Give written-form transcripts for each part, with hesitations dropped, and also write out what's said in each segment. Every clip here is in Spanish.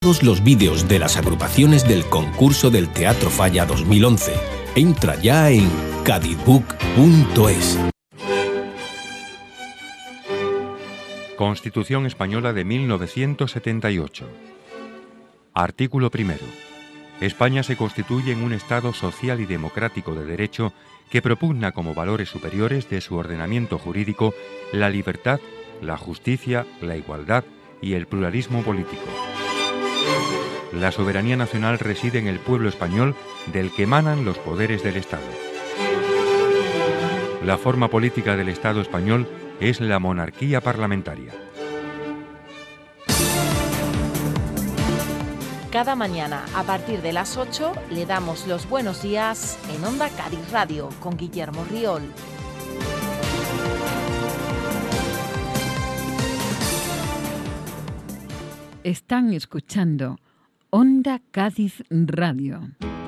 Todos los vídeos de las agrupaciones del concurso del Teatro Falla 2011. Entra ya en cadizbook.es. Constitución Española de 1978. Artículo primero. España se constituye en un Estado social y democrático de derecho que propugna como valores superiores de su ordenamiento jurídico la libertad, la justicia, la igualdad y el pluralismo político. La soberanía nacional reside en el pueblo español, del que emanan los poderes del Estado. La forma política del Estado español es la monarquía parlamentaria. Cada mañana, a partir de las 8, le damos los buenos días en Onda Cádiz Radio con Guillermo Riol. Están escuchando Onda Cádiz Radio.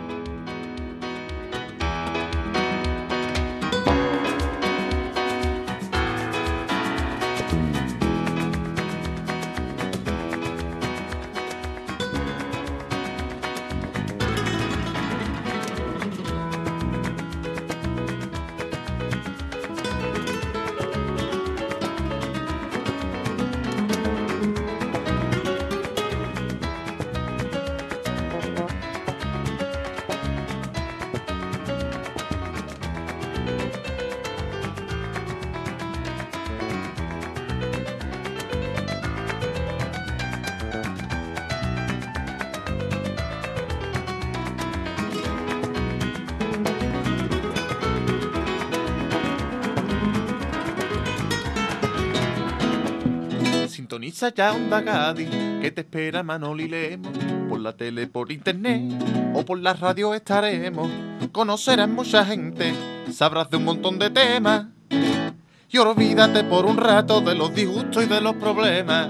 Sintoniza ya Onda Cádiz, que te espera Manoli Lemos. Por la tele, por internet o por la radio estaremos. Conocerás mucha gente, sabrás de un montón de temas. Y olvídate por un rato de los disgustos y de los problemas.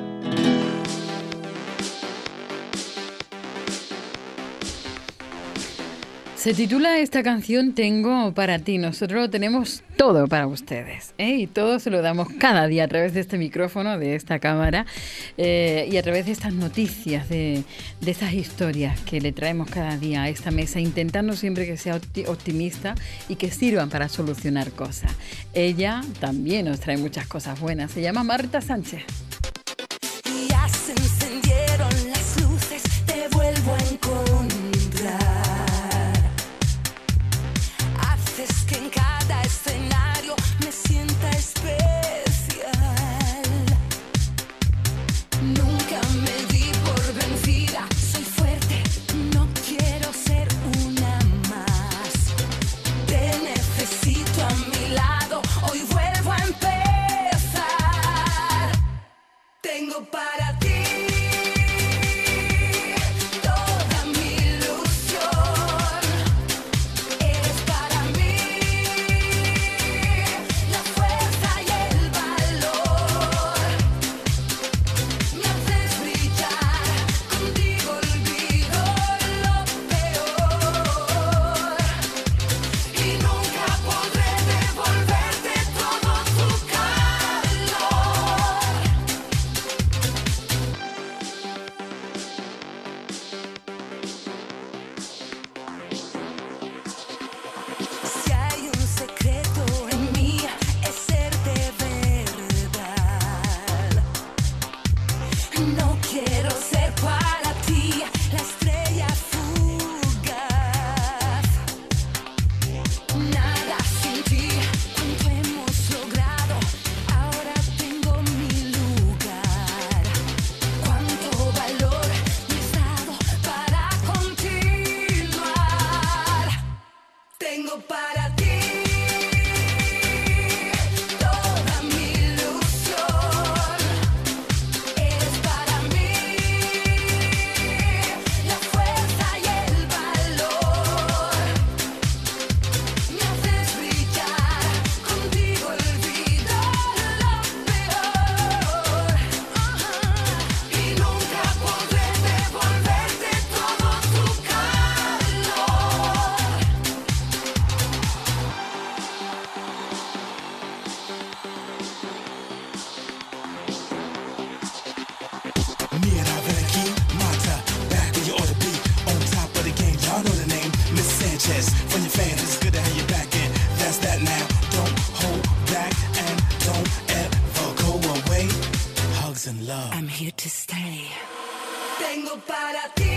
Se titula esta canción Tengo para ti. Nosotros lo tenemos todo para ustedes, y todo se lo damos cada día a través de este micrófono, de esta cámara, y a través de estas noticias, de esas historias que le traemos cada día a esta mesa, intentando siempre que sea optimista y que sirvan para solucionar cosas. Ella también nos trae muchas cosas buenas. Se llama Marta Sánchez. Ya se encendieron las luces, te vuelvo a encontrar. Haces que en cada escenario me sienta especial. Nunca me di por vencida, soy fuerte, no quiero ser una más. Te necesito a mi lado, hoy vuelvo a empezar. Tengo para ti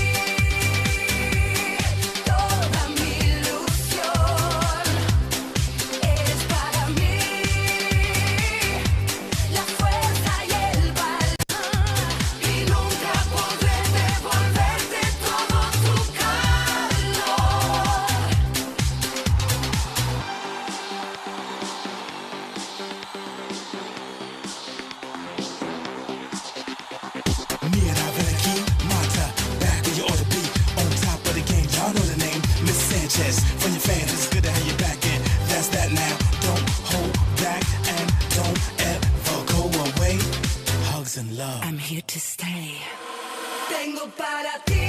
toda mi ilusión. Eres para mí la fuerza y el valor. Y nunca podré devolverte todo tu calor. Mira, ven aquí, mata, back where you ought to be, on top of the game. Y'all know the name, Miss Sanchez. From your fans, it's good to have you back in. That's that now. Don't hold back and don't ever go away. Hugs and love. I'm here to stay. Tengo para ti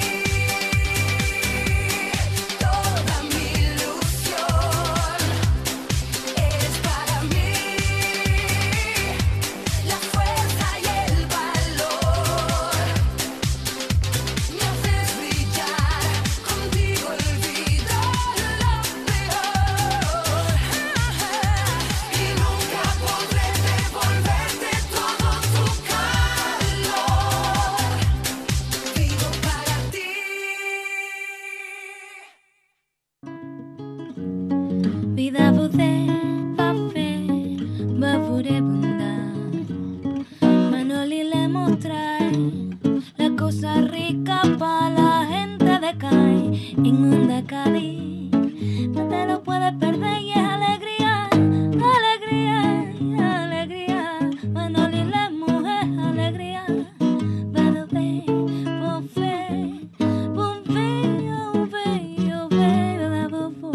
toda mi ilusión. Eres para mí la fuerza y el valor. Me haces brillar, contigo olvido lo peor. Y nunca podré devolverte todo tu calor. Vivo para ti. Vida bude, pafe, babure bunda. Manoli le trae la cosa rica pa' la gente de CAI en Onda Cádiz. No te lo puedes perder y es alegría, alegría, alegría. Manoli le mujer, alegría. Babure, pafe, bumbe, ove, ove, babu.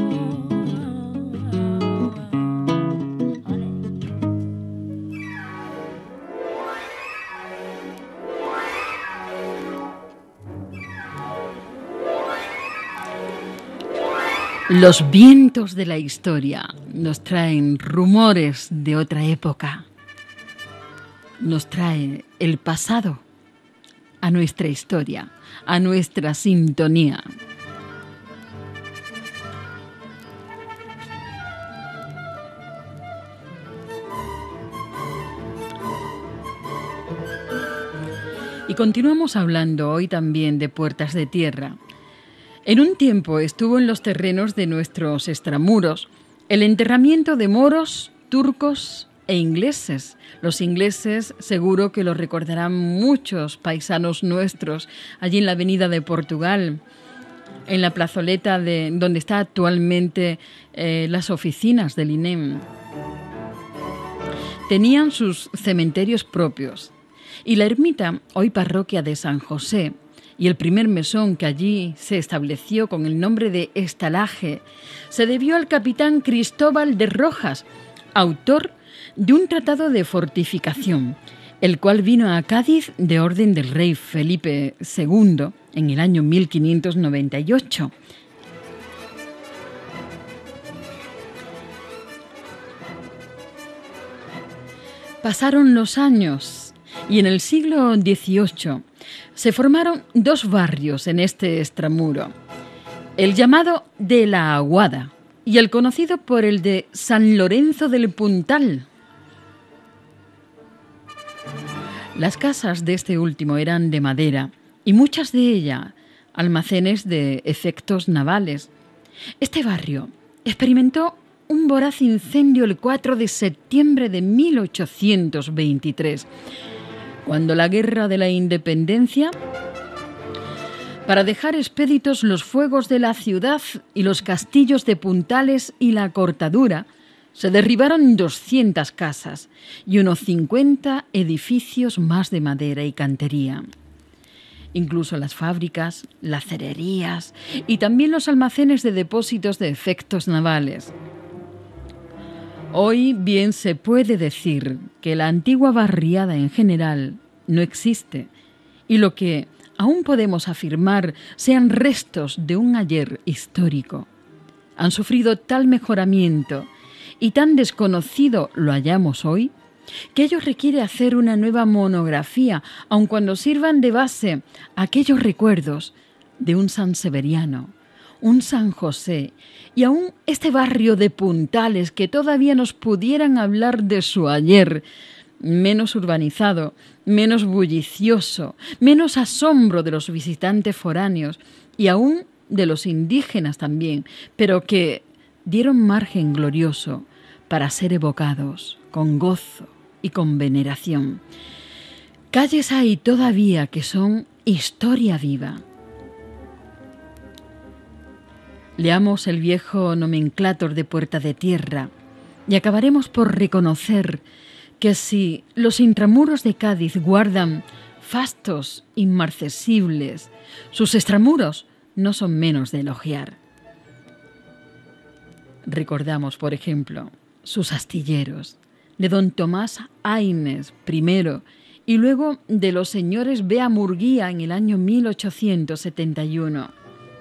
Los vientos de la historia nos traen rumores de otra época. Nos trae el pasado a nuestra historia, a nuestra sintonía. Y continuamos hablando hoy también de puertas de tierra. En un tiempo estuvo en los terrenos de nuestros extramuros el enterramiento de moros, turcos e ingleses. Los ingleses seguro que lo recordarán muchos paisanos nuestros allí en la Avenida de Portugal, en la plazoleta donde está actualmente las oficinas del INEM. Tenían sus cementerios propios y la ermita, hoy parroquia de San José, y el primer mesón que allí se estableció con el nombre de Estalaje se debió al capitán Cristóbal de Rojas, autor de un tratado de fortificación, el cual vino a Cádiz de orden del rey Felipe II en el año 1598. Pasaron los años y en el siglo XVIII se formaron dos barrios en este extramuro, el llamado de la Aguada y el conocido por el de San Lorenzo del Puntal. Las casas de este último eran de madera y muchas de ellas almacenes de efectos navales. Este barrio experimentó un voraz incendio el 4 de septiembre de 1823, cuando la Guerra de la Independencia, para dejar expeditos los fuegos de la ciudad y los castillos de Puntales y La Cortadura, se derribaron 200 casas y unos 50 edificios más de madera y cantería. Incluso las fábricas, las cererías y también los almacenes de depósitos de efectos navales. Hoy bien se puede decir que la antigua barriada en general no existe y lo que aún podemos afirmar sean restos de un ayer histórico. Han sufrido tal mejoramiento y tan desconocido lo hallamos hoy, que ello requiere hacer una nueva monografía, aun cuando sirvan de base aquellos recuerdos de un San Severiano, un San José y aún este barrio de Puntales que todavía nos pudieran hablar de su ayer, menos urbanizado, menos bullicioso, menos asombro de los visitantes foráneos y aún de los indígenas también, pero que dieron margen glorioso para ser evocados con gozo y con veneración. Calles hay todavía que son historia viva. Leamos el viejo nomenclátor de Puerta de Tierra y acabaremos por reconocer que si los intramuros de Cádiz guardan fastos inmarcesibles, sus extramuros no son menos de elogiar. Recordamos, por ejemplo, sus astilleros, de don Tomás Aynes primero y luego de los señores Bea Murguía en el año 1871.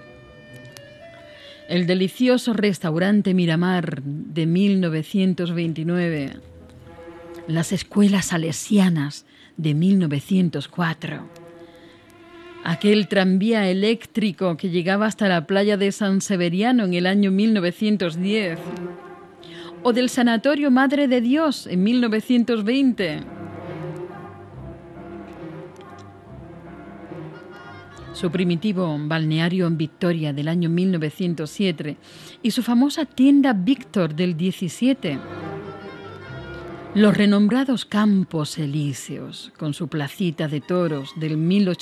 El delicioso restaurante Miramar de 1929. Las escuelas salesianas de 1904. Aquel tranvía eléctrico que llegaba hasta la playa de San Severiano en el año 1910. O del Sanatorio Madre de Dios en 1920. Su primitivo balneario en Victoria del año 1907 y su famosa tienda Víctor del 17. Los renombrados Campos Elíseos, con su placita de toros del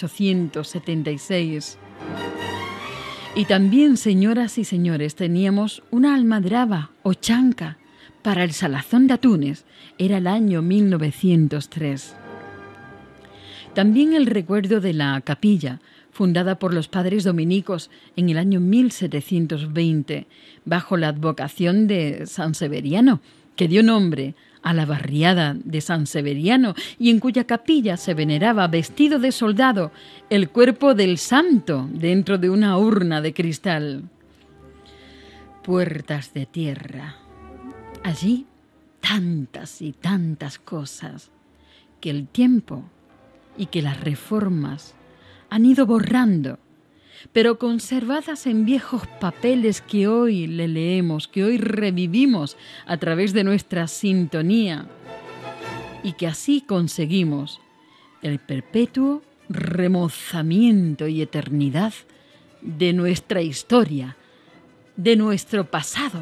1876. Y también, señoras y señores, teníamos una almadraba o chanca para el salazón de atunes. Era el año 1903. También el recuerdo de la capilla, fundada por los padres dominicos en el año 1720, bajo la advocación de San Severiano, que dio nombre a la barriada de San Severiano y en cuya capilla se veneraba vestido de soldado el cuerpo del santo dentro de una urna de cristal. Puertas de Tierra. Allí tantas y tantas cosas que el tiempo y que las reformas han ido borrando, pero conservadas en viejos papeles que hoy le leemos, que hoy revivimos a través de nuestra sintonía y que así conseguimos el perpetuo remozamiento y eternidad de nuestra historia, de nuestro pasado.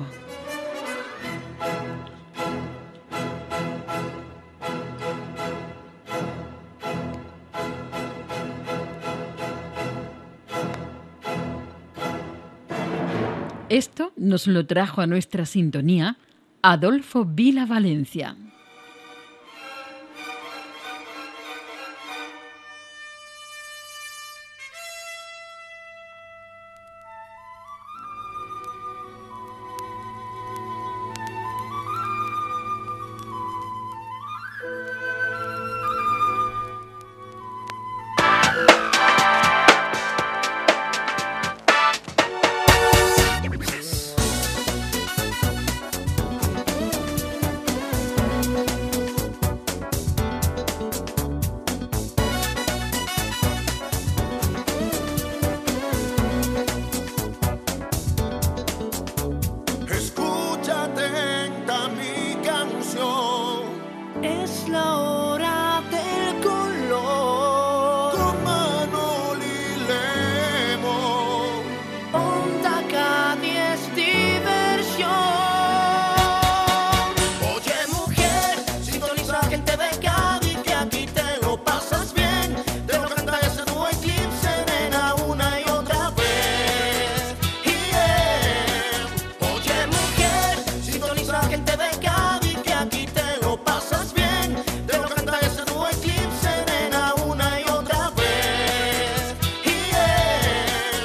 Esto nos lo trajo a nuestra sintonía Adolfo Vila Valencia. Es la hora del color. Con Manoli Lemos. Onda Cádiz es diversión. Oye, mujer, sintoniza gente de Cádiz, que aquí te lo pasas bien. Te lo canta ese tu eclipse, nena, una y otra vez. Yeah. Oye, mujer, sintoniza gente de Cádiz, que aquí te lo pasas bien. Te lo canta ese tu eclipse, nena, una y otra vez. Yeah.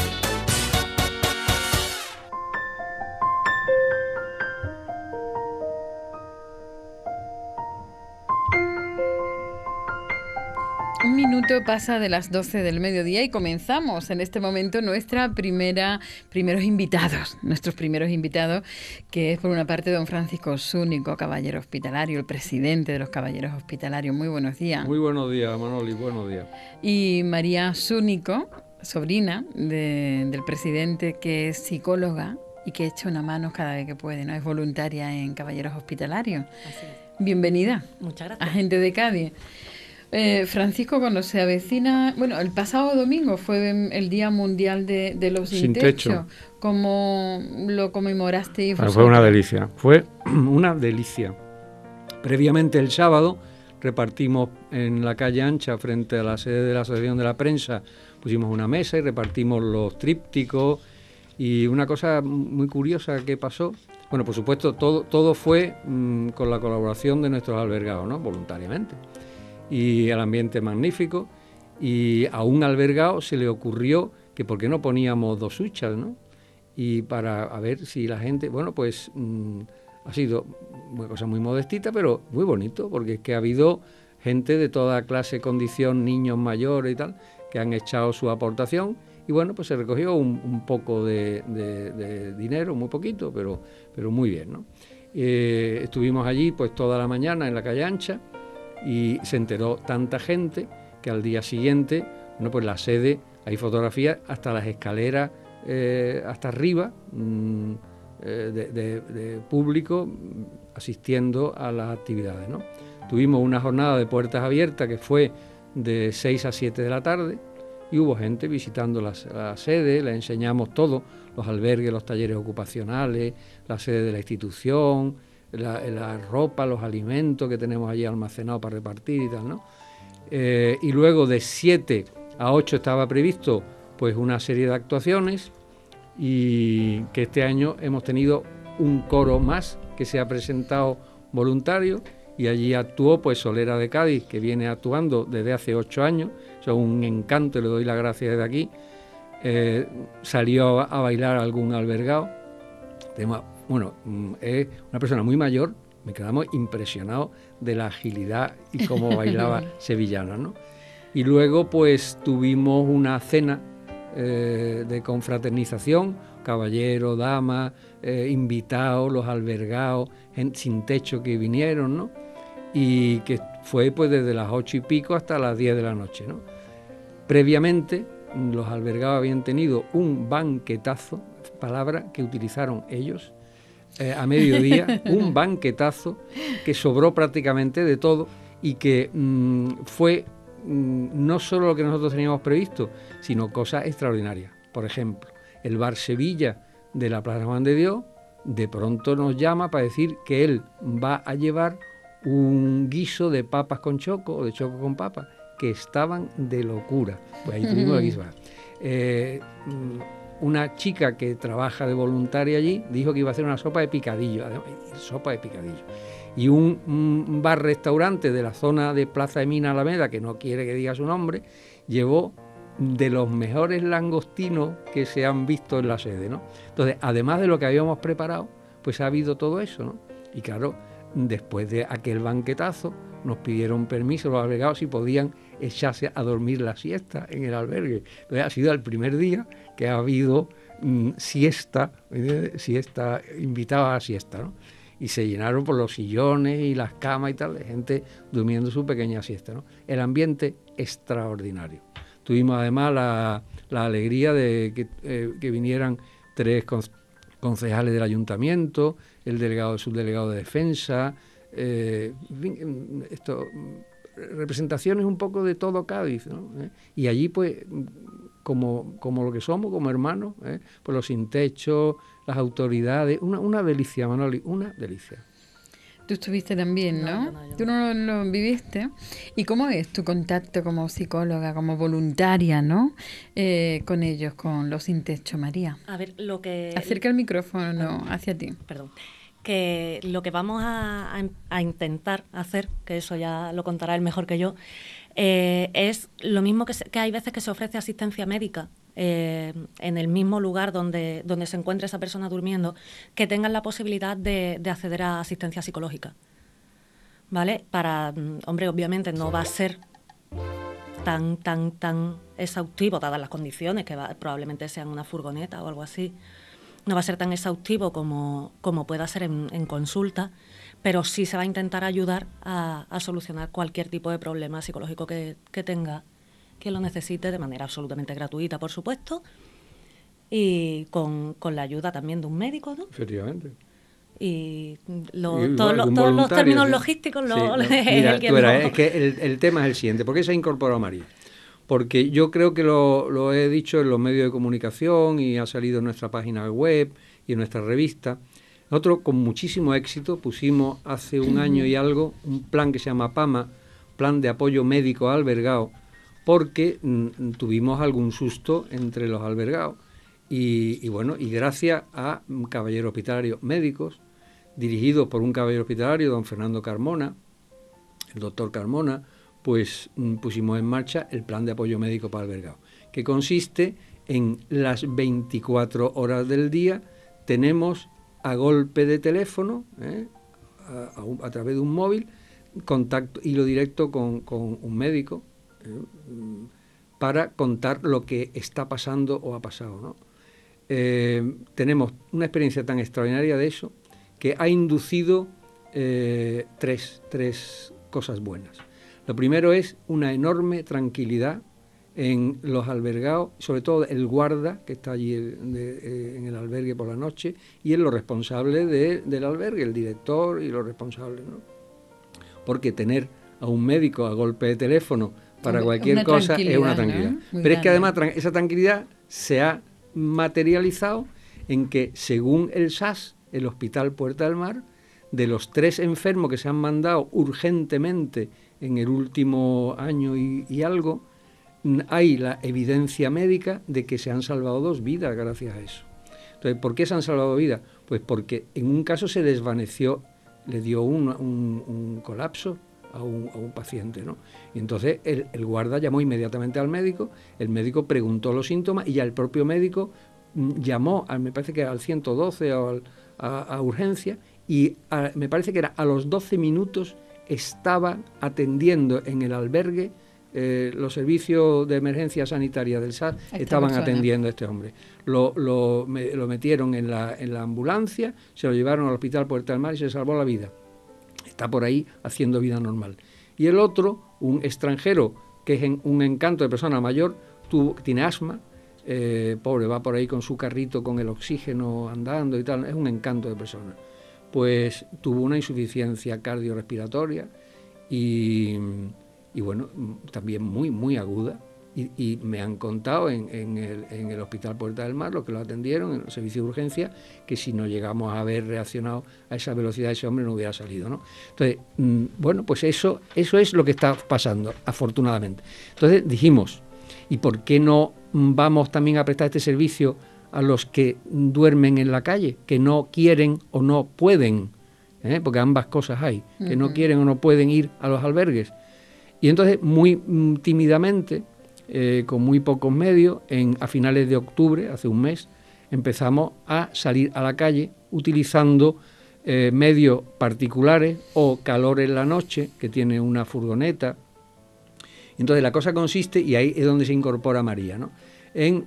Un minuto pasa de las 12 del mediodía y comenzamos en este momento nuestros primeros invitados, que es por una parte don Francisco Zúñigo, caballero hospitalario, el presidente de los caballeros hospitalarios. Muy buenos días. Muy buenos días, Manoli, buenos días. Y María Zúñigo, sobrina del presidente, que es psicóloga y que echa una mano cada vez que puede, ¿no? Es voluntaria en caballeros hospitalarios. Así es. Bienvenida. Muchas A gracias. gente de Cádiz. Francisco, cuando se avecina, bueno, el pasado domingo fue el Día Mundial de los Sin Techo. ¿Cómo lo conmemorasteis vosotros? Fue una delicia, fue una delicia. Previamente el sábado repartimos en la calle Ancha, frente a la sede de la Asociación de la Prensa, pusimos una mesa y repartimos los trípticos. Y una cosa muy curiosa que pasó, bueno, por supuesto, todo fue con la colaboración de nuestros albergados, ¿no? Voluntariamente. Y el ambiente magnífico, y a un albergado se le ocurrió que por qué no poníamos 2 huchas, ¿no? Y para a ver si la gente, bueno, pues ha sido una cosa muy modestita, pero muy bonito, porque es que ha habido gente de toda clase, condición, niños mayores y tal, que han echado su aportación, y bueno, pues se recogió un poco de dinero, muy poquito, pero muy bien, ¿no? Estuvimos allí pues toda la mañana en la calle Ancha, y se enteró tanta gente que al día siguiente, bueno, pues la sede, hay fotografías hasta las escaleras, hasta arriba, de público asistiendo a las actividades, ¿no? Tuvimos una jornada de puertas abiertas que fue de 6 a 7 de la tarde, y hubo gente visitando la sede, le enseñamos todo, los albergues, los talleres ocupacionales, la sede de la institución, la ropa, los alimentos que tenemos allí almacenados para repartir y tal, ¿no? Y luego de 7 a 8 estaba previsto pues una serie de actuaciones, y que este año hemos tenido un coro más que se ha presentado voluntario, y allí actuó pues Solera de Cádiz, que viene actuando desde hace 8 años, es un encanto, le doy las gracias desde aquí. Salió a bailar algún albergado. Bueno, es una persona muy mayor, me quedamos impresionados de la agilidad y cómo bailaba sevillana, ¿no? Y luego pues tuvimos una cena de confraternización, caballero, dama, invitados, los albergados, gente sin techo que vinieron, ¿no? Y que fue pues desde las 8 y pico hasta las 10 de la noche, ¿no? Previamente los albergados habían tenido un banquetazo, palabra que utilizaron ellos, a mediodía, un banquetazo que sobró prácticamente de todo, y que fue no solo lo que nosotros teníamos previsto, sino cosas extraordinarias. Por ejemplo, el Bar Sevilla de la Plaza Juan de Dios de pronto nos llama para decir que él va a llevar un guiso de papas con choco o de choco con papas, que estaban de locura. Pues ahí tuvimos el guiso. Una chica que trabaja de voluntaria allí dijo que iba a hacer una sopa de picadillo, y un bar-restaurante de la zona de Plaza de Mina Alameda, que no quiere que diga su nombre, llevó de los mejores langostinos que se han visto en la sede, ¿no? Entonces, además de lo que habíamos preparado, pues ha habido todo eso, ¿no? Y claro, después de aquel banquetazo, nos pidieron permiso los albergados si podían echarse a dormir la siesta en el albergue. Entonces, ha sido el primer día que ha habido siesta, invitada a la siesta, ¿no? Y se llenaron por los sillones y las camas y tal, de gente durmiendo su pequeña siesta, ¿no? El ambiente extraordinario. Tuvimos además la alegría de que vinieran 3 concejales del ayuntamiento, el subdelegado de defensa, representaciones un poco de todo Cádiz, ¿no? Y allí pues como lo que somos, como hermanos, pues los sin techo, las autoridades, una delicia, Manoli, una delicia. Tú estuviste también, ¿no? No, yo Tú no lo viviste. ¿Y cómo es tu contacto como psicóloga, como voluntaria, ¿no? Con ellos, con los sin techo, María. A ver, lo que... Acerca el micrófono hacia ti. Perdón. Que lo que vamos a intentar hacer, que eso ya lo contará él mejor que yo, es lo mismo que hay veces que se ofrece asistencia médica en el mismo lugar donde se encuentra esa persona durmiendo, que tengan la posibilidad de acceder a asistencia psicológica, ¿vale? Hombre, obviamente no va a ser tan exhaustivo, dadas las condiciones, que probablemente sean una furgoneta o algo así. No va a ser tan exhaustivo como pueda ser en consulta, pero sí se va a intentar ayudar a solucionar cualquier tipo de problema psicológico que tenga, que lo necesite, de manera absolutamente gratuita, por supuesto, y con la ayuda también de un médico, ¿no? Efectivamente. y Y todos algún los voluntario, términos sí. logísticos Sí, es no, él mira, quien tú verás, lo- es que el tema es el siguiente. ¿Por qué se ha incorporado María? Porque yo creo que lo he dicho en los medios de comunicación y ha salido en nuestra página web y en nuestra revista. Nosotros con muchísimo éxito pusimos hace un año y algo un plan que se llama PAMA, Plan de Apoyo Médico Albergado, porque tuvimos algún susto entre los albergados. Y bueno, y gracias a caballeros hospitalarios médicos, dirigidos por un caballero hospitalario, don Fernando Carmona, el doctor Carmona, pues pusimos en marcha el plan de apoyo médico para albergados, que consiste en las 24 horas del día tenemos a golpe de teléfono, a través de un móvil, contacto, hilo directo con un médico, para contar lo que está pasando o ha pasado, ¿no? Tenemos una experiencia tan extraordinaria de eso que ha inducido tres cosas buenas. Lo primero es una enorme tranquilidad en los albergados, sobre todo el guarda que está allí en el albergue por la noche, y en los responsables del albergue, el director y los responsables, ¿no? Porque tener a un médico a golpe de teléfono para cualquier cosa es una tranquilidad, ¿no? Pero es que además esa tranquilidad se ha materializado en que, según el SAS, el Hospital Puerta del Mar, de los 3 enfermos que se han mandado urgentemente en el último año y algo, hay la evidencia médica de que se han salvado 2 vidas gracias a eso. Entonces, ¿por qué se han salvado vidas? Pues porque en un caso se desvaneció, le dio un colapso a un paciente, ¿no? Y entonces el guarda llamó inmediatamente al médico, el médico preguntó los síntomas y ya el propio médico llamó, me parece que al 112 o a urgencia, y me parece que era a los 12 minutos estaba atendiendo en el albergue, los servicios de emergencia sanitaria del SAS estaban atendiendo a este hombre. Lo metieron en la ambulancia, se lo llevaron al Hospital Puerta del Mar y se salvó la vida. Está por ahí haciendo vida normal. Y el otro, un extranjero, que es un encanto de persona mayor, tiene asma, pobre, va por ahí con su carrito con el oxígeno andando y tal, es un encanto de persona. Pues tuvo una insuficiencia cardiorrespiratoria y bueno, también muy aguda. Y me han contado en el Hospital Puerta del Mar, los que lo atendieron en el servicio de urgencia, que si no llegamos a haber reaccionado a esa velocidad, ese hombre no hubiera salido, ¿no? Entonces, bueno, pues eso es lo que está pasando, afortunadamente. Entonces dijimos, ¿y por qué no vamos también a prestar este servicio a los que duermen en la calle, que no quieren o no pueden, porque ambas cosas hay, que no quieren o no pueden ir a los albergues? Y entonces, muy tímidamente, con muy pocos medios, a finales de octubre, hace un mes, empezamos a salir a la calle utilizando medios particulares o Calor en la Noche, que tiene una furgoneta. Entonces la cosa consiste, y ahí es donde se incorpora María, ¿no?, en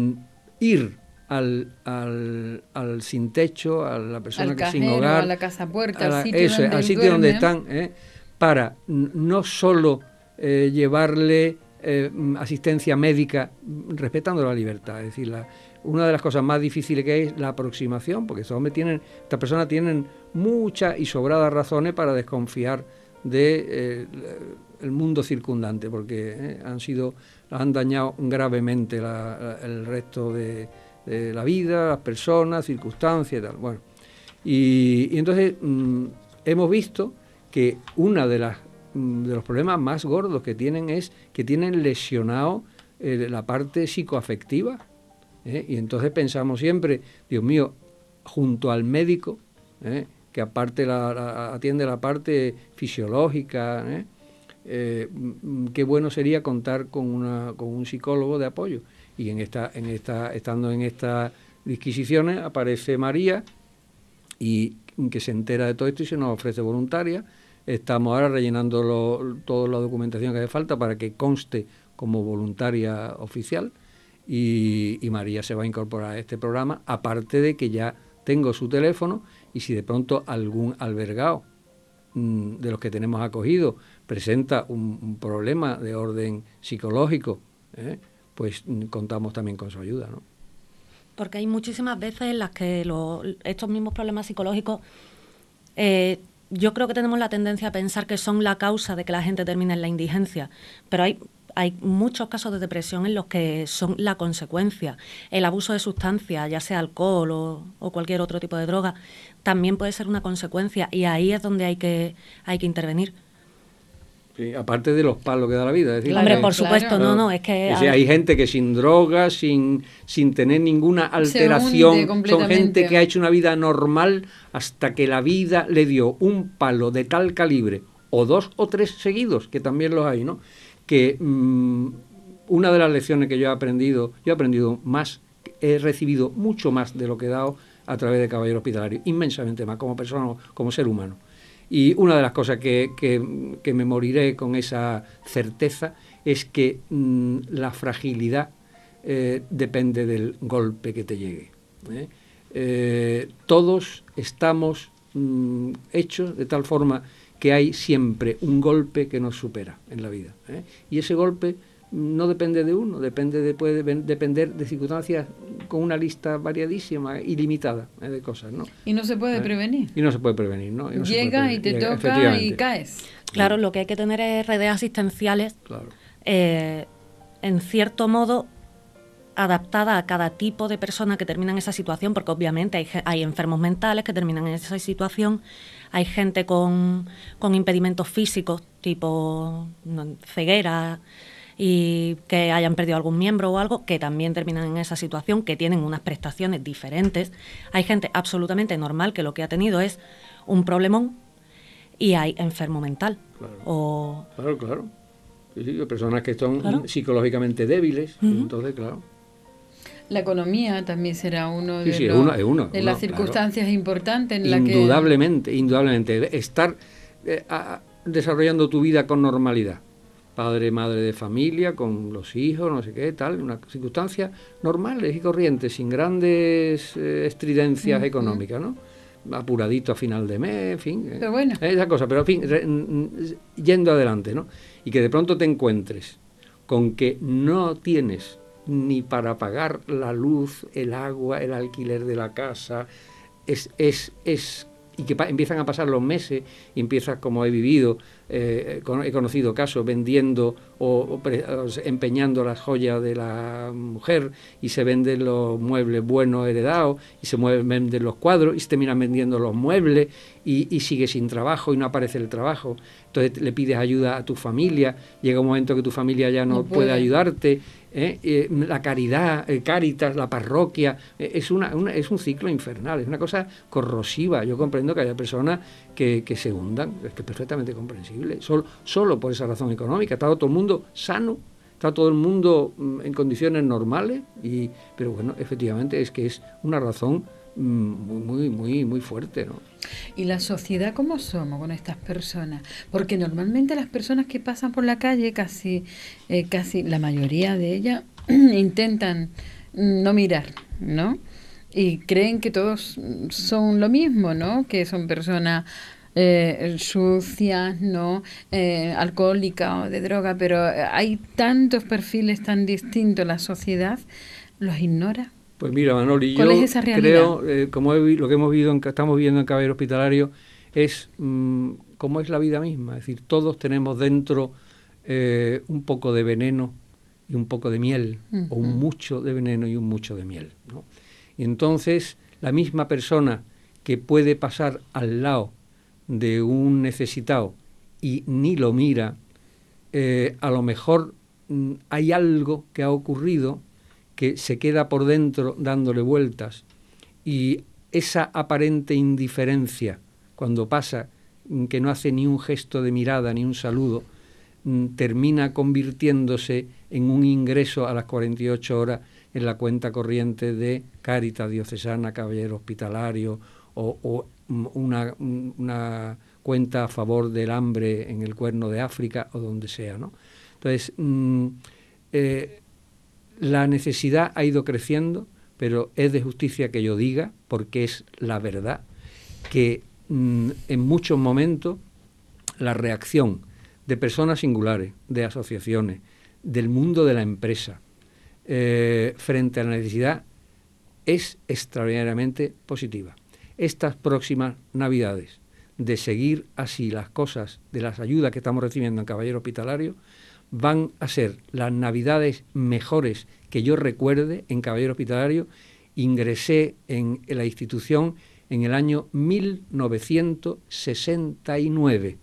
ir al sin techo, a la persona al que cajero, sin hogar, a la casa puerta, al sitio donde están, para no solo llevarle asistencia médica respetando la libertad. Es decir, una de las cosas más difíciles que hay es la aproximación, porque estas personas tienen muchas y sobradas razones para desconfiar de el mundo circundante, porque han dañado gravemente el resto de la vida, las personas, circunstancias y tal. Bueno, y entonces hemos visto que una de los problemas más gordos que tienen es que tienen lesionado la parte psicoafectiva, y entonces pensamos siempre, Dios mío, junto al médico, que aparte atiende la parte fisiológica, qué bueno sería contar con un psicólogo de apoyo. Y estando en estas disquisiciones aparece María, y que se entera de todo esto y se nos ofrece voluntaria. Estamos ahora rellenando toda la documentación que hace falta para que conste como voluntaria oficial, y María se va a incorporar a este programa, aparte de que ya tengo su teléfono, y si de pronto algún albergado de los que tenemos acogido presenta un problema de orden psicológico, pues contamos también con su ayuda, ¿no? porque hay muchísimas veces en las que estos mismos problemas psicológicos, yo creo que tenemos la tendencia a pensar que son la causa de que la gente termine en la indigencia, pero hay muchos casos de depresión en los que son la consecuencia. El abuso de sustancias, ya sea alcohol o cualquier otro tipo de droga, también puede ser una consecuencia, y ahí es donde hay que intervenir. Sí, aparte de los palos que da la vida. Es decir, Hombre, por supuesto, no, es que... hay gente que sin drogas, sin tener ninguna alteración, son gente que ha hecho una vida normal hasta que la vida le dio un palo de tal calibre, o 2 o 3 seguidos, que también los hay, ¿no? Que una de las lecciones que yo he aprendido más, he recibido mucho más de lo que he dado a través de Caballero Hospitalario, inmensamente más, como persona, como ser humano. Y una de las cosas que me moriré con esa certeza es que la fragilidad depende del golpe que te llegue. Todos estamos hechos de tal forma que hay siempre un golpe que nos supera en la vida. Y ese golpe no depende de uno, puede depender de circunstancias con una lista variadísima, ilimitada de cosas, ¿no? Y no se puede prevenir. Y no se puede prevenir, ¿no? Llega y te toca y caes. Claro, lo que hay que tener es redes asistenciales, en cierto modo, adaptada a cada tipo de persona que termina en esa situación, porque obviamente hay enfermos mentales que terminan en esa situación, hay gente con impedimentos físicos, tipo ceguera, y que hayan perdido algún miembro o algo, que también terminan en esa situación, que tienen unas prestaciones diferentes. Hay gente absolutamente normal que lo que ha tenido es un problemón, y hay enfermo mental. Claro. Sí, personas que son psicológicamente débiles, entonces, claro. La economía también será uno de las circunstancias importantes en la que... Indudablemente. Estar desarrollando tu vida con normalidad. Padre, madre de familia, con los hijos, no sé qué, tal, una circunstancia normales y corrientes, sin grandes estridencias económicas, ¿no? Apuradito a final de mes, en fin. Pero bueno. Esa cosa, pero en fin, yendo adelante, ¿no? Y que de pronto te encuentres con que no tienes ni para pagar la luz, el agua, el alquiler de la casa, y que empiezan a pasar los meses y empiezas, como he vivido, he conocido casos vendiendo o empeñando las joyas de la mujer, y se venden los muebles buenos heredados, y se venden los cuadros, y se terminan vendiendo los muebles, y sigues sin trabajo y no aparece el trabajo. Entonces le pides ayuda a tu familia, llega un momento que tu familia ya no puede ayudarte. La caridad, Cáritas, la parroquia, es un ciclo infernal, es una cosa corrosiva. Yo comprendo que haya personas que se hundan, es que es perfectamente comprensible, solo por esa razón económica. Está todo el mundo sano, está todo el mundo en condiciones normales, pero bueno, efectivamente es que es una razón muy fuerte, ¿no? ¿Y la sociedad cómo somos con estas personas? Porque normalmente las personas que pasan por la calle, casi la mayoría de ellas, intentan no mirar, ¿no? Y creen que todos son lo mismo, ¿no? Que son personas sucias, ¿no? Alcohólicas o de droga, pero hay tantos perfiles tan distintos en la sociedad, ¿los ignora? Pues mira, Manoli, ¿Cuál yo es esa realidad? creo, como lo que estamos viviendo en Caballero Hospitalario, es como es la vida misma. Es decir, todos tenemos dentro un poco de veneno y un poco de miel, o un mucho de veneno y un mucho de miel, ¿no? Y entonces, la misma persona que puede pasar al lado de un necesitado y ni lo mira, a lo mejor hay algo que ha ocurrido que se queda por dentro dándole vueltas, y esa aparente indiferencia cuando pasa, que no hace ni un gesto de mirada ni un saludo, termina convirtiéndose en un ingreso a las 48 horas en la cuenta corriente de Cáritas Diocesana, Caballero Hospitalario, o una cuenta a favor del hambre en el Cuerno de África, o donde sea, ¿no? Entonces, la necesidad ha ido creciendo, pero es de justicia que yo diga, porque es la verdad, que en muchos momentos la reacción de personas singulares, de asociaciones, del mundo de la empresa, frente a la necesidad, es extraordinariamente positiva. Estas próximas Navidades, de seguir así las cosas de las ayudas que estamos recibiendo en Caballero Hospitalario, van a ser las Navidades mejores que yo recuerde en Caballero Hospitalario. Ingresé en la institución en el año 1969.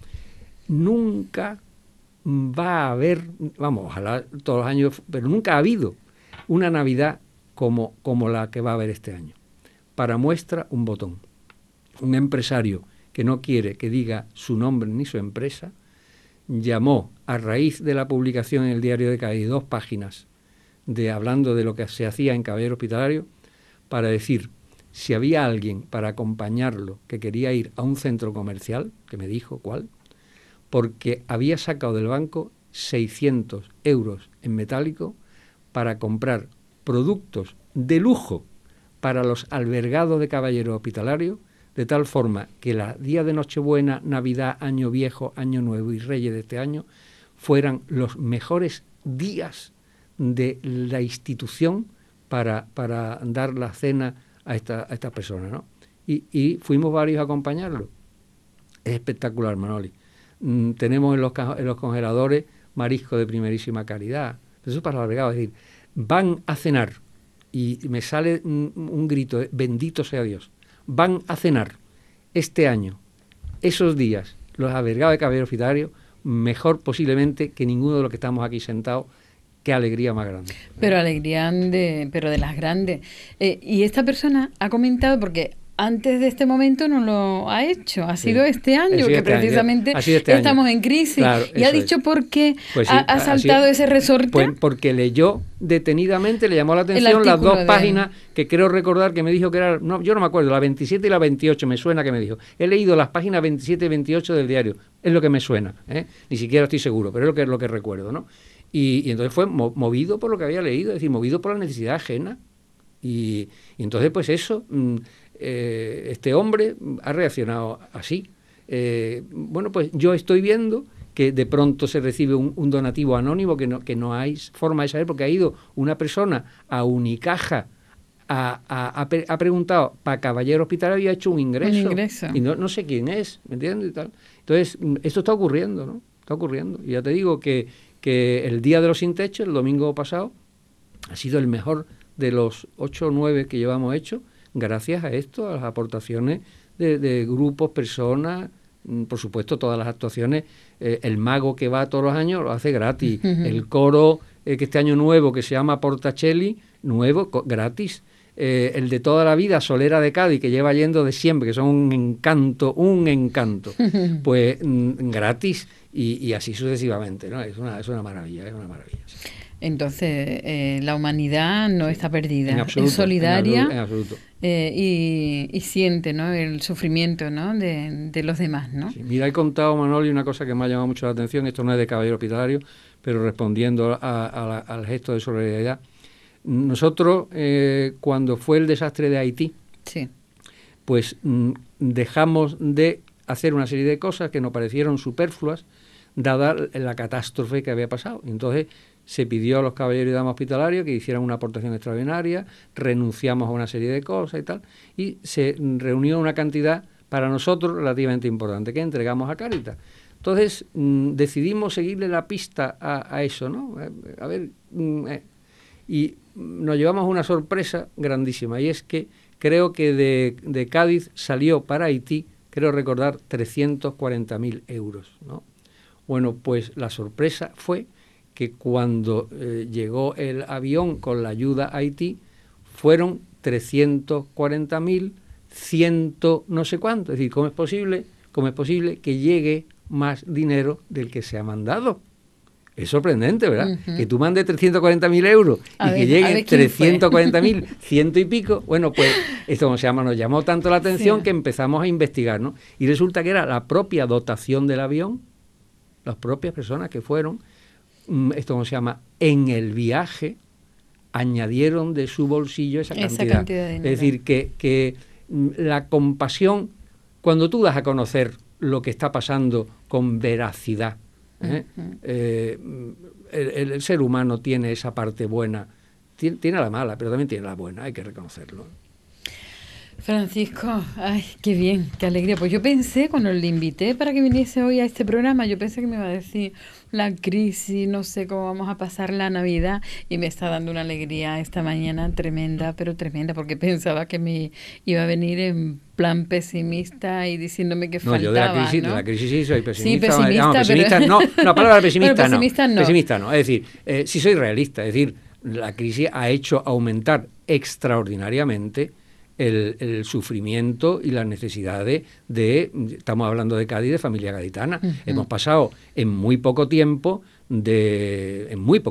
Nunca va a haber, vamos, ojalá todos los años, pero nunca ha habido una Navidad como la que va a haber este año. Para muestra, un botón. Un empresario que no quiere que diga su nombre ni su empresa, llamó, a raíz de la publicación en el Diario de Cádiz, 2 páginas hablando de lo que se hacía en Caballero Hospitalario, para decir si había alguien para acompañarlo que quería ir a un centro comercial, que me dijo cuál, porque había sacado del banco 600 euros en metálico para comprar productos de lujo para los albergados de Caballero Hospitalario, de tal forma que los días de Nochebuena, Navidad, Año Viejo, Año Nuevo y Reyes de este año fueran los mejores días de la institución para dar la cena a esta persona, ¿no? Y fuimos varios a acompañarlo. Es espectacular, Manoli. Tenemos en los congeladores marisco de primerísima calidad. Eso es para los albergados, es decir, van a cenar, y me sale un grito, bendito sea Dios, van a cenar este año, esos días, los albergados de Caballero Hospitalario, mejor posiblemente que ninguno de los que estamos aquí sentados. Qué alegría más grande. Pero alegría pero de las grandes. Y esta persona ha comentado, porque antes de este momento no lo ha hecho, ha sido este año, que precisamente estamos en crisis. Claro, y ha dicho por qué ha saltado ese resorte. Pues porque leyó detenidamente, le llamó la atención las 2 páginas que creo recordar que me dijo que eran, no, yo no me acuerdo, la 27 y la 28, me suena que me dijo. He leído las páginas 27 y 28 del diario, es lo que me suena, ni siquiera estoy seguro, pero es lo que recuerdo, ¿no? Y entonces fue movido por lo que había leído, es decir, movido por la necesidad ajena. Y entonces, pues eso, este hombre ha reaccionado así. Bueno, pues yo estoy viendo que de pronto se recibe un donativo anónimo que no hay forma de saber, porque ha ido una persona a Unicaja, ha preguntado para Caballero Hospitalario y ha hecho un ingreso. Y no sé quién es, ¿me entiendes? Y tal. Entonces, esto está ocurriendo, ¿no? Está ocurriendo. Y ya te digo que el Día de los Sin Techo, el domingo pasado, ha sido el mejor de los 8 o 9 que llevamos hecho, gracias a esto, a las aportaciones de grupos, personas, por supuesto todas las actuaciones. El mago que va todos los años lo hace gratis. El coro que este año nuevo, que se llama Portacelli, nuevo, gratis. El de toda la vida, Solera de Cádiz, que lleva yendo de siempre, que son un encanto, pues gratis, y así sucesivamente, ¿no? Es una maravilla, es una maravilla. Sí. Entonces, la humanidad no está perdida, en absoluto, es solidaria, en absoluto. Y siente, ¿no?, el sufrimiento, ¿no?, de los demás, ¿no? Sí, mira, he contado, Manoli, una cosa que me ha llamado mucho la atención, esto no es de Caballero Hospitalario, pero respondiendo al gesto de solidaridad. Nosotros, cuando fue el desastre de Haití, sí, pues dejamos de hacer una serie de cosas que nos parecieron superfluas, dada la catástrofe que había pasado. Entonces se pidió a los caballeros y damas hospitalarios que hicieran una aportación extraordinaria, renunciamos a una serie de cosas y tal, y se reunió una cantidad para nosotros relativamente importante que entregamos a Cáritas. Entonces decidimos seguirle la pista a eso, ¿no? A ver, y nos llevamos una sorpresa grandísima, y es que creo que de Cádiz salió para Haití, creo recordar, 340.000 euros, ¿no? Bueno, pues la sorpresa fue que cuando llegó el avión con la ayuda a Haití, fueron 340.000, 100 no sé cuánto. Es decir, ¿cómo es posible que llegue más dinero del que se ha mandado? Es sorprendente, ¿verdad? Que tú mandes 340.000 euros y que lleguen 340.000, 100 y pico. Bueno, pues esto nos llamó tanto la atención que empezamos a investigar, ¿no? Y resulta que era la propia dotación del avión, las propias personas que fueron, en el viaje, añadieron de su bolsillo esa cantidad de dinero. Es decir, que la compasión, cuando tú das a conocer lo que está pasando con veracidad, el ser humano tiene esa parte buena, tiene la mala, pero también tiene la buena, hay que reconocerlo. Francisco, ay, qué bien, qué alegría. Pues yo pensé, cuando le invité para que viniese hoy a este programa, yo pensé que me iba a decir la crisis, no sé cómo vamos a pasar la Navidad, y me está dando una alegría esta mañana tremenda, pero tremenda, porque pensaba que me iba a venir en plan pesimista y diciéndome que faltaba, yo de la crisis sí soy pesimista. Sí, pesimista, no, pesimista pero... no, la palabra pesimista, pero pesimista no. Pesimista no, es decir, sí soy realista, es decir, la crisis ha hecho aumentar extraordinariamente el sufrimiento y las necesidades estamos hablando de Cádiz, de familia gaditana. Hemos pasado en muy poco tiempo de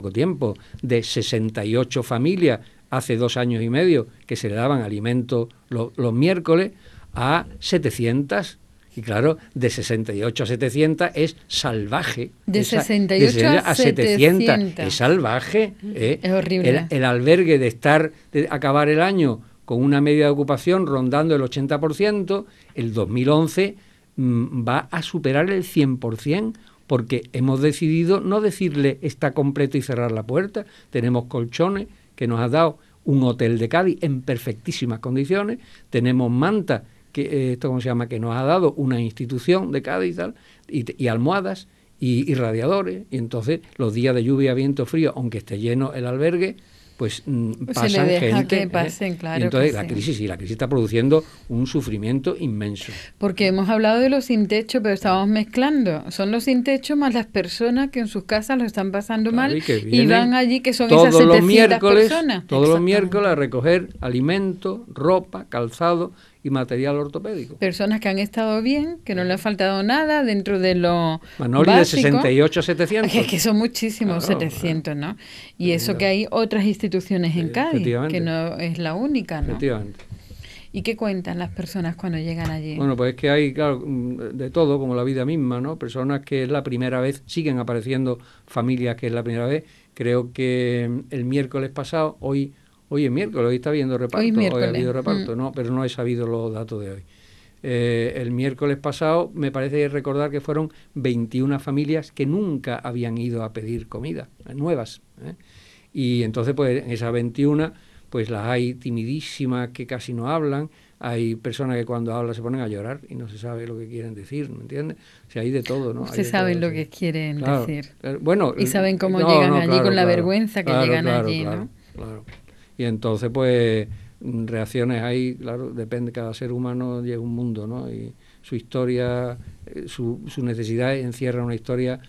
68 familias hace 2 años y medio que se le daban alimentos los miércoles a 700. Y claro, de 68 a 700 es salvaje. De 68 a 700. Es salvaje. Es horrible. El albergue de acabar el año con una media de ocupación rondando el 80%, el 2011 va a superar el 100%, porque hemos decidido no decirle está completo y cerrar la puerta. Tenemos colchones que nos ha dado un hotel de Cádiz en perfectísimas condiciones, tenemos manta, que ¿cómo se llama?, que nos ha dado una institución de Cádiz y almohadas y radiadores, y entonces los días de lluvia, viento, frío, aunque esté lleno el albergue, pues pasan se le deja gente. Que pasen, claro. Y entonces la crisis está produciendo un sufrimiento inmenso. Porque hemos hablado de los sin techo, pero estamos mezclando. Son los sin techo más las personas que en sus casas lo están pasando mal y van allí, que son esas 700 personas. Todos los miércoles a recoger alimentos, ropa, calzado y material ortopédico. Personas que han estado bien, que no le ha faltado nada dentro de lo Manoli, básico. De 68 a 700. Es que son muchísimos, claro, 700, ¿no? Y eso que hay otras instituciones en Cádiz, que no es la única, ¿no? Efectivamente. ¿Y qué cuentan las personas cuando llegan allí? Bueno, pues es que hay, claro, de todo, como la vida misma, ¿no? Personas que es la primera vez, siguen apareciendo familias que es la primera vez. Creo que el miércoles pasado, hoy es miércoles, hoy está habiendo reparto, hoy ha habido reparto, no, pero no he sabido los datos de hoy. El miércoles pasado me parece recordar que fueron 21 familias que nunca habían ido a pedir comida, nuevas, y entonces pues en esas 21 pues las hay timidísimas que casi no hablan, hay personas que cuando hablan se ponen a llorar y no se sabe lo que quieren decir, ¿me entiendes? O sea, hay de todo, ¿no? Ustedes saben lo que quieren decir. Bueno, y saben cómo llegan allí, con la vergüenza que llegan allí, ¿no? Claro. Y entonces, pues, reacciones hay, claro, depende, cada ser humano llega un mundo, ¿no? Y su historia, su necesidad encierra una historia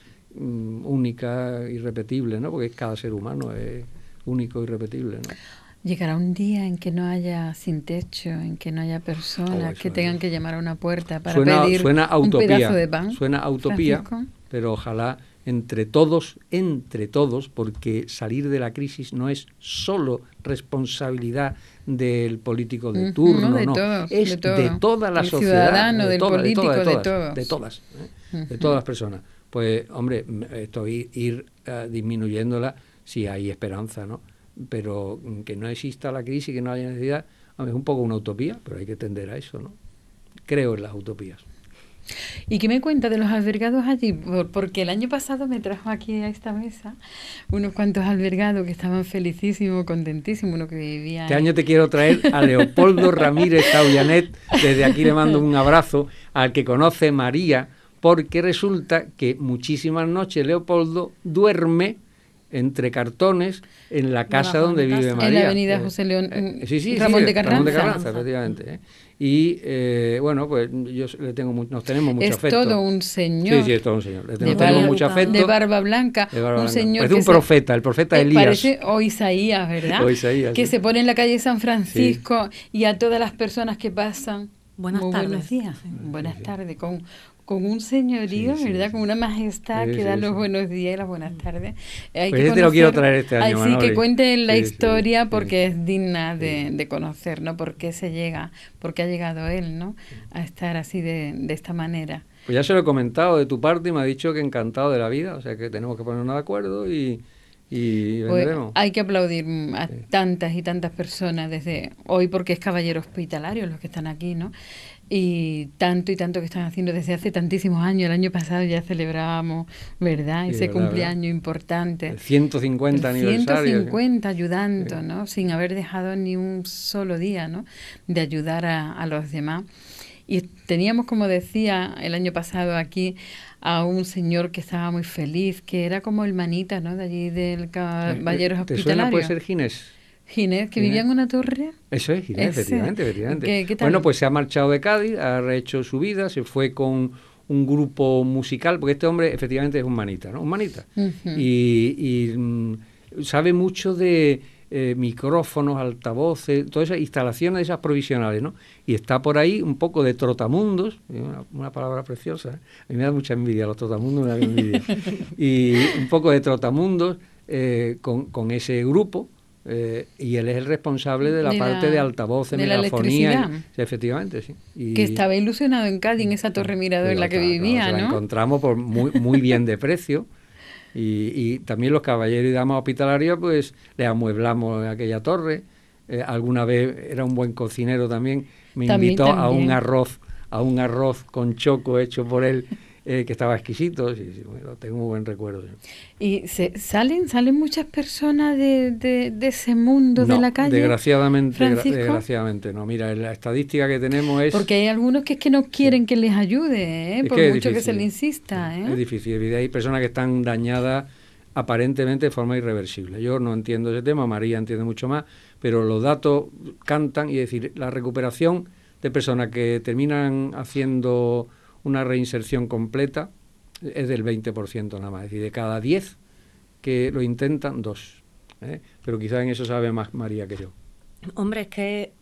única, irrepetible, ¿no? Porque cada ser humano es único, irrepetible, ¿no? Llegará un día en que no haya sin techo, en que no haya personas que tengan que llamar a una puerta para pedir un pedazo de pan. Suena a utopía, Francisco, pero ojalá entre todos, porque salir de la crisis no es solo responsabilidad del político de turno, no, es de toda la sociedad, ciudadano, del político, de todas las personas. Pues, hombre, ir disminuyéndola si hay esperanza, ¿no? Pero que no exista la crisis, que no haya necesidad, es un poco una utopía, pero hay que tender a eso, ¿no? Creo en las utopías. ¿Y qué me cuenta de los albergados allí? Porque el año pasado me trajo aquí a esta mesa unos cuantos albergados que estaban felicísimos, contentísimos, uno que vivía... Este año te quiero traer a Leopoldo Ramírez Taullanet, desde aquí le mando un abrazo, al que conoce María, porque resulta que muchísimas noches Leopoldo duerme entre cartones en la casa donde vive María. En la avenida José León, Ramón de Carranza. Ramón de Carranza, efectivamente. Y bueno, pues yo nos tenemos mucho afecto. Es todo un señor. Sí, es todo un señor. Tenemos mucho afecto. De barba blanca. Un señor parece un profeta, el profeta Elías. Parece Isaías, ¿verdad? Isaías, que se pone en la calle San Francisco y a todas las personas que pasan. Buenas tardes. Buenos días. Buenas tardes. Con un señorío, ¿verdad? Con una majestad que da los buenos días y las buenas tardes. Pues te lo quiero traer este año, Manoli. Sí, que cuenten la historia porque es digna de conocer, ¿no? Por qué ha llegado él, ¿no? A estar así de esta manera. Pues ya se lo he comentado de tu parte y me ha dicho que encantado de la vida, o sea que tenemos que ponernos de acuerdo y y Pues vendremos. hay que aplaudir a tantas y tantas personas desde hoy, porque es caballero hospitalario los que están aquí, ¿no? Y tanto que están haciendo desde hace tantísimos años. El año pasado ya celebrábamos, ¿verdad? Sí, Ese verdad, cumpleaños importante. El 150 El aniversario. 150 ayudando, ¿no? Sin haber dejado ni un solo día, ¿no? De ayudar a los demás. Y teníamos, como decía el año pasado aquí, a un señor que estaba muy feliz, que era como el manita, ¿no? De allí del Caballeros ¿Te Hospitalarios. suena? Puede ser Ginés. Ginés, que Ginés. vivía en una torre. Eso es, Ginés, Ese. efectivamente. ¿Qué tal? Bueno, pues se ha marchado de Cádiz, ha rehecho su vida, se fue con un grupo musical, porque este hombre efectivamente es un manita, ¿no? Un manita. Ujú. Y sabe mucho de micrófonos, altavoces, todas esas instalaciones de esas provisionales, ¿no? Y está por ahí un poco de trotamundos, una palabra preciosa, ¿eh? A mí me da mucha envidia, los trotamundos me dan envidia. Y un poco de trotamundos con ese grupo. Y él es el responsable de la parte de altavoces, de la megafonía. electricidad. Sí, efectivamente, sí. Y, Que estaba ilusionado en Cádiz, en esa torre mirador en la que claro, vivía, se la ¿no? encontramos por muy bien de precio. Y también los caballeros y damas hospitalarios, pues le amueblamos aquella torre. Alguna vez era un buen cocinero también. Me invitó a un arroz con choco hecho por él, que estaba exquisito. Sí, bueno, tengo un buen recuerdo. Y salen muchas personas de ese mundo de la calle. Desgraciadamente no. Mira, la estadística que tenemos es... Porque hay algunos que es que no quieren que les ayude, Es por que es mucho que difícil. se le insista. Es difícil. Hay personas que están dañadas aparentemente de forma irreversible. Yo no entiendo ese tema, María entiende mucho más, pero los datos cantan, y es decir, la recuperación de personas que terminan haciendo una reinserción completa es del 20% nada más. Es decir, de cada 10 que lo intentan, 2. Pero quizás en eso sabe más María que yo. Hombre, es que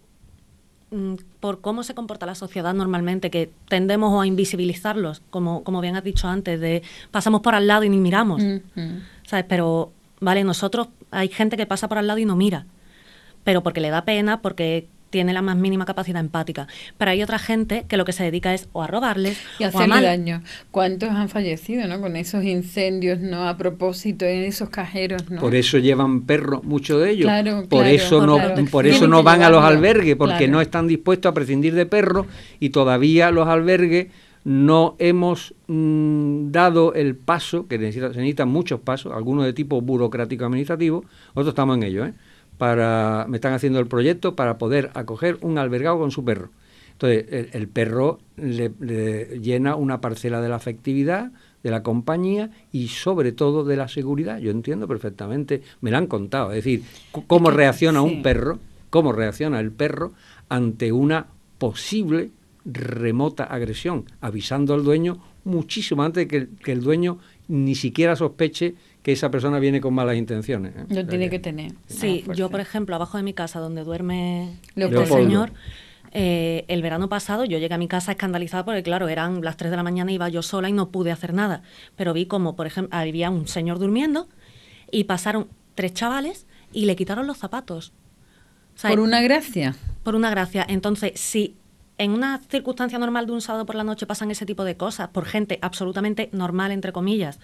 por cómo se comporta la sociedad normalmente, que tendemos a invisibilizarlos, como bien has dicho antes, de pasamos por al lado y ni miramos, ¿sabes? Pero, vale, nosotros, hay gente que pasa por al lado y no mira, pero porque le da pena, porque tiene la más mínima capacidad empática. Pero hay otra gente que lo que se dedica es o a robarles Y o a hacerle mal. daño. ¿Cuántos han fallecido, no? Con esos incendios, ¿no? A propósito, en esos cajeros, ¿no? Por eso llevan perros, muchos de ellos. Claro, por claro, eso claro. por eso Tienen no que van a los llevarlo, albergues, porque claro. no están dispuestos a prescindir de perros, y todavía los albergues no hemos dado el paso, que se necesitan muchos pasos, algunos de tipo burocrático administrativo, nosotros estamos en ello, me están haciendo el proyecto para poder acoger un albergado con su perro. Entonces, el perro le llena una parcela de la afectividad, de la compañía y sobre todo de la seguridad. Yo entiendo perfectamente, me lo han contado, es decir, cómo reacciona un perro, cómo reacciona el perro ante una posible remota agresión, avisando al dueño muchísimo antes de que el dueño ni siquiera sospeche que esa persona viene con malas intenciones. Lo tiene que tener. Sí, yo por ejemplo, abajo de mi casa donde duerme Leopoldo. este señor, el verano pasado yo llegué a mi casa escandalizada porque claro, eran las 3 de la mañana, iba yo sola y no pude hacer nada, pero vi como, por ejemplo, había un señor durmiendo y pasaron 3 chavales y le quitaron los zapatos. O sea, ¿Por una gracia? Por una gracia. Entonces, si en una circunstancia normal de un sábado por la noche pasan ese tipo de cosas por gente absolutamente normal, entre comillas,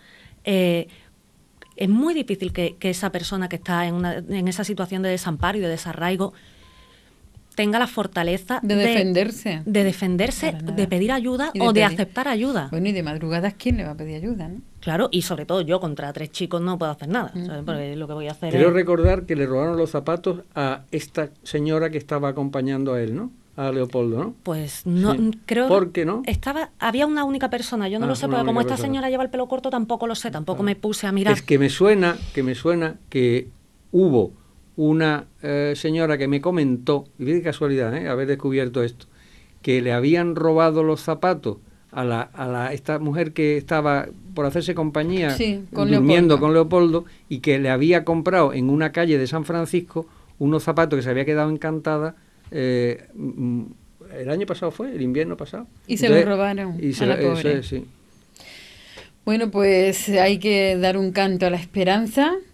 es muy difícil que esa persona que está en esa situación de desamparo y de desarraigo tenga la fortaleza de defenderse, de pedir ayuda o de aceptar ayuda. Bueno, y de madrugadas, ¿quién le va a pedir ayuda, no? Claro, y sobre todo yo contra 3 chicos no puedo hacer nada, ¿sabes? Porque lo que voy a hacer Quiero recordar que le robaron los zapatos a esta señora que estaba acompañando a él, ¿no? A Leopoldo, ¿no? Pues no, Sí. creo... ¿Por qué no? Había una única persona, yo no lo sé, una porque como única esta persona. señora lleva el pelo corto tampoco lo sé, tampoco me puse a mirar. Es que me suena que hubo una señora que me comentó, y de casualidad, haber descubierto esto, que le habían robado los zapatos a esta mujer que estaba por hacerse compañía, durmiendo con Leopoldo, y que le había comprado en una calle de San Francisco unos zapatos que se había quedado encantada. El año pasado fue, el invierno pasado. Y se los robaron a la pobre. Sí. Bueno, pues hay que dar un canto a la esperanza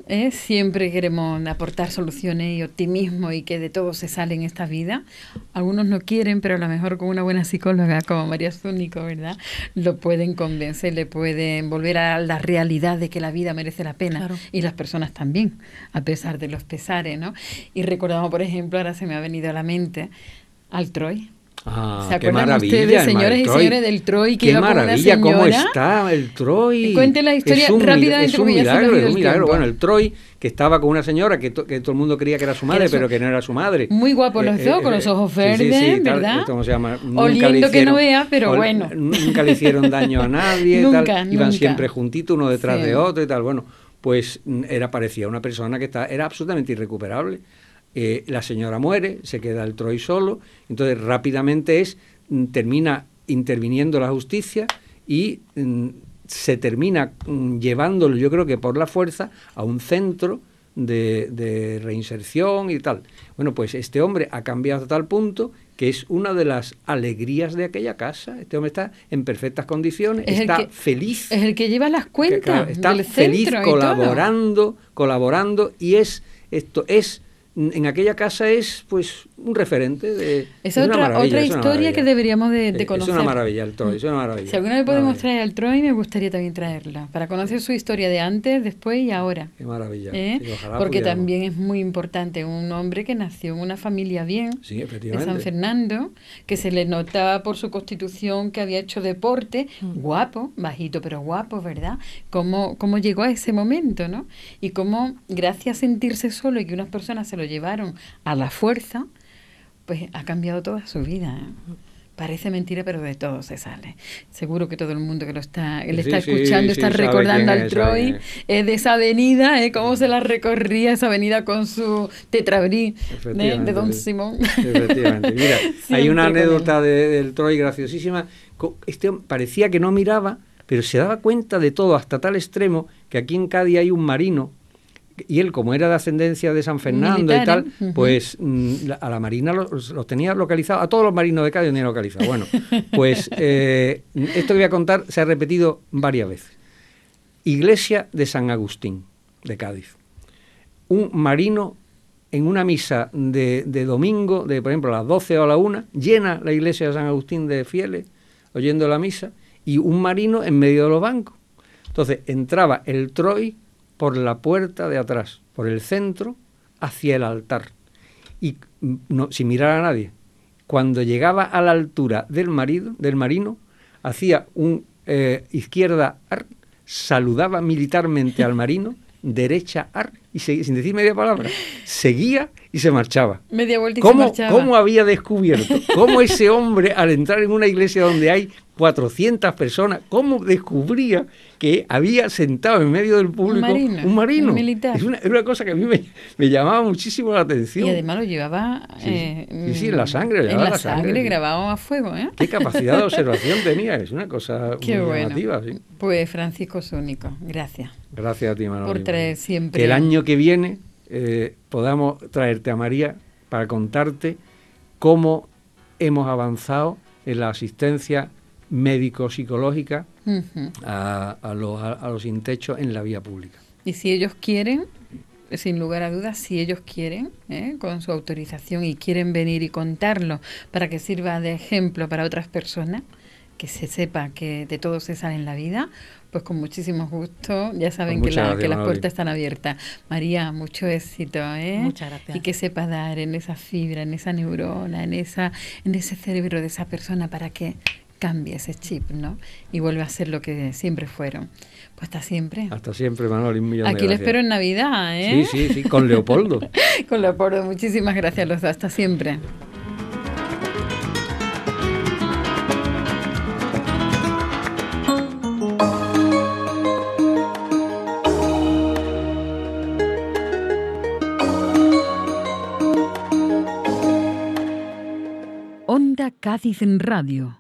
Siempre queremos aportar soluciones y optimismo y que de todo se sale en esta vida. Algunos no quieren, pero a lo mejor con una buena psicóloga como María Zúñigo, ¿verdad?, lo pueden convencer, le pueden volver a la realidad de que la vida merece la pena. Claro. Y las personas también, a pesar de los pesares, ¿no? Y recordamos, por ejemplo, ahora se me ha venido a la mente al Troy. Ah, ¿Se qué acuerdan maravilla, ustedes, el señores y Troy? señores del Troy, que Qué iba con una maravilla, señora? cómo está el Troy. Cuente la historia Es un rápidamente, Es un porque ya se nos ha milagro, ido es un el milagro. tiempo. Bueno, el Troy, que estaba con una señora que todo el mundo creía que era su madre, Era su- pero que no era su madre. Muy guapos los dos, con los ojos Sí, sí, sí, verdes, tal, ¿verdad? ¿cómo se llama? Oliendo que no vea, pero bueno. Nunca le hicieron daño a nadie, Nunca, tal. Iban nunca. siempre juntitos, uno detrás Sí. de otro y tal. Bueno, pues parecía una persona que era absolutamente irrecuperable. La señora muere, se queda el Troy solo, entonces rápidamente termina interviniendo la justicia y se termina llevándolo, yo creo que por la fuerza, a un centro de reinserción y tal. Bueno, pues este hombre ha cambiado a tal punto que es una de las alegrías de aquella casa. Este hombre está en perfectas condiciones, está feliz. Es el que lleva las cuentas, Claro, está del feliz centro y todo. colaborando y en aquella casa es pues un referente de Es una otra maravilla, es una historia maravilla. que deberíamos de conocer. Es una maravilla el Troy, es una maravilla. Si alguna vez podemos Maravilla. traer al Troy, me gustaría también traerla, para conocer su historia de antes, después y ahora. Qué maravilla. ¿Eh? Sí, ojalá Porque pudiéramos. también es muy importante un hombre que nació en una familia bien, Sí, de efectivamente. San Fernando, que se le notaba por su constitución que había hecho deporte, guapo, bajito pero guapo, ¿verdad? Cómo llegó a ese momento, ¿no? Y cómo, gracias a sentirse solo y que unas personas se lo llevaron a la fuerza, pues ha cambiado toda su vida, ¿eh? Parece mentira, pero de todo se sale. Seguro que todo el mundo que le está Sí, escuchando sí, está sabe recordando quién al es, sabe Troy, quién de esa avenida, cómo se la recorría esa avenida con su tetrabrí de Don Simón. Efectivamente. Mira, hay Siempre una con anécdota del Troy graciosísima. Este hombre parecía que no miraba, pero se daba cuenta de todo hasta tal extremo que aquí en Cádiz hay un marino y él, como era de ascedencia de San Fernando Militar, y tal, ¿eh? pues a la Marina los tenía localizados, a todos los marinos de Cádiz los tenía localizados. Bueno, pues esto que voy a contar se ha repetido varias veces. Iglesia de San Agustín, de Cádiz. Un marino en una misa de domingo, por ejemplo, a las 12 o a la 1, llena la iglesia de San Agustín de fieles, oyendo la misa, y un marino en medio de los bancos. Entonces entraba el Troy por la puerta de atrás, por el centro, hacia el altar, y sin mirar a nadie. Cuando llegaba a la altura del marino, hacía un izquierda ar, saludaba militarmente al marino, derecha ar, y sin decir media palabra, seguía y se marchaba. Media vuelta y se marchaba. ¿Cómo había descubierto? ¿Cómo ese hombre, al entrar en una iglesia donde hay 400 personas, cómo descubría que había sentado en medio del público un marino? Un militar. Es una cosa que a mí me llamaba muchísimo la atención. Y además lo llevaba sí, en la sangre. En la sangre, grabado a fuego. Qué capacidad de observación tenía, es una cosa Qué muy bueno. llamativa. Sí. Pues Francisco Zúñigo, gracias. Gracias a ti, Manoli. Por traer siempre. Que el año que viene podamos traerte a María para contarte cómo hemos avanzado en la asistencia médico-psicológica a los sin techo en la vía pública. Y si ellos quieren, sin lugar a dudas, si ellos quieren, con su autorización y quieren venir y contarlo para que sirva de ejemplo para otras personas, que se sepa que de todo se sale en la vida, pues con muchísimo gusto, ya saben Pues que las gracias, puertas están abiertas. María, mucho éxito, Muchas gracias. Y que sepas dar en esa fibra, en esa neurona, en ese cerebro de esa persona para que cambie ese chip, ¿no? Y vuelva a ser lo que siempre fueron. Pues hasta siempre. Hasta siempre, Manoli, un millón Aquí de le gracias. espero en Navidad, ¿eh? Sí, con Leopoldo. Con Leopoldo, muchísimas gracias a los dos. Hasta siempre. Onda Cádiz en Radio,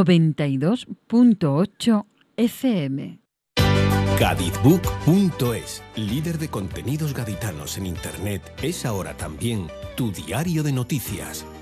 92.8 FM. Cadizbook.es, líder de contenidos gaditanos en Internet, es ahora también tu diario de noticias.